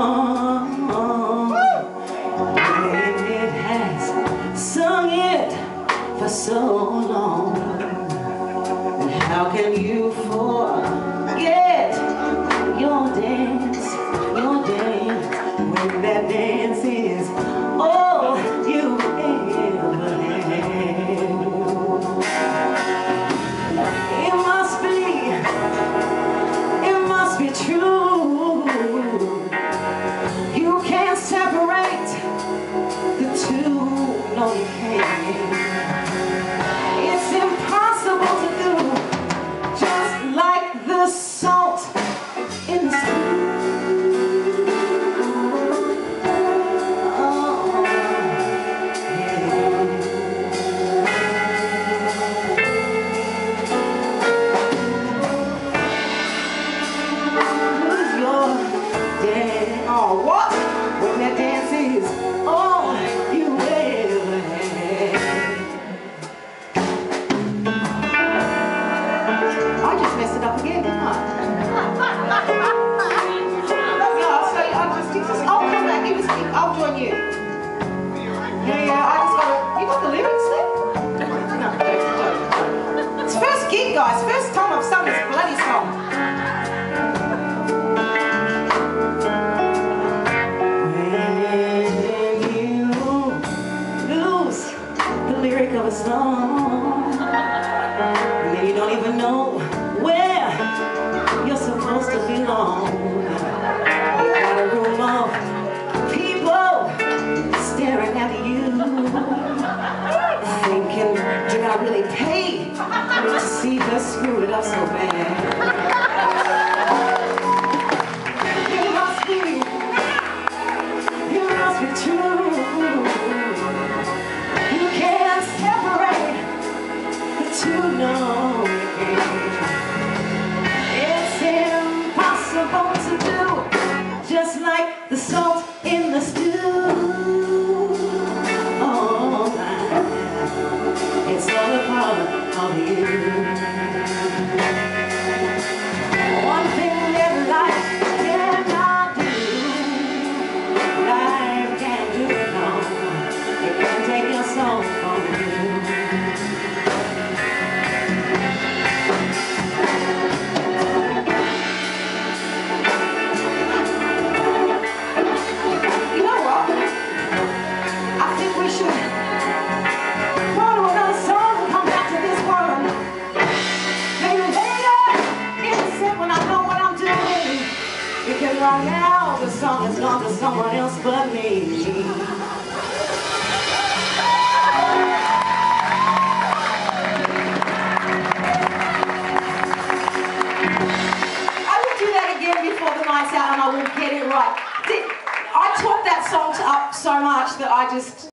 song. It has sung it for so long. And how can you forget your dance, when that dance is all you ever had? It must be true. You can't separate the two, no you can't. It's impossible to do, just like the salt in the stew. Oh, what? When that dance is all you ever had. I just messed it up again, didn't I? I'll come back, you just speak, I'll join you. Yeah, I just gotta, you got the lyrics there? No, don't. It's first gig, guys, first time I've sung this bloody song. Of a song, and then you don't even know where you're supposed to belong. You got a room of people staring at you, thinking, did I really pay to see her screw it up so bad? You must be true. To know it's impossible to do, just like the salt in the stew. Oh, it's all a part of you. One thing that life cannot do, life can't do it, no. It can take your soul from you. Right now, the song has gone to someone else but me. I will do that again before the night's out, and I will get it right. I talked that song up so much that I just